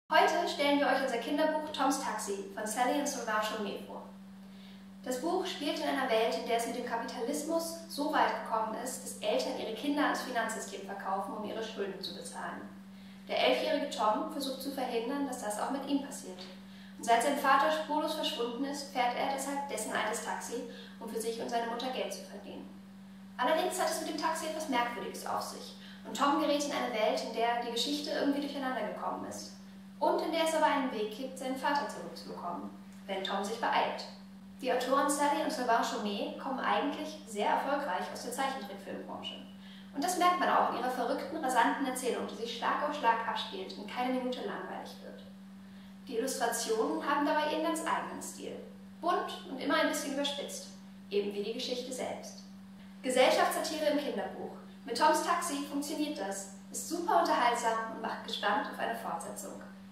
Heute stellen wir euch unser Kinderbuch Toms Taxi von Sally und Sylvain Chomet vor. Das Buch spielt in einer Welt, in der es mit dem Kapitalismus so weit gekommen ist, dass Eltern ihre Kinder ans Finanzsystem verkaufen, um ihre Schulden zu bezahlen. Der 11-jährige Tom versucht zu verhindern, dass das auch mit ihm passiert. Und seit sein Vater spurlos verschwunden ist, fährt er deshalb dessen altes Taxi, um für sich und seine Mutter Geld zu verdienen. Allerdings hat es mit dem Taxi etwas Merkwürdiges auf sich und Tom gerät in eine Welt, in der die Geschichte irgendwie durcheinander gekommen ist. Und in der es aber einen Weg gibt, seinen Vater zurückzubekommen, wenn Tom sich beeilt. Die Autoren Sally und Sylvain Chomet kommen eigentlich sehr erfolgreich aus der Zeichentrickfilmbranche. Und das merkt man auch in ihrer verrückten, rasanten Erzählung, die sich Schlag auf Schlag abspielt und keine Minute langweilig wird. Die Illustrationen haben dabei ihren ganz eigenen Stil. Bunt und immer ein bisschen überspitzt, eben wie die Geschichte selbst. Gesellschaftssatire im Kinderbuch. Mit Toms Taxi funktioniert das, ist super unterhaltsam und macht gespannt auf eine Fortsetzung.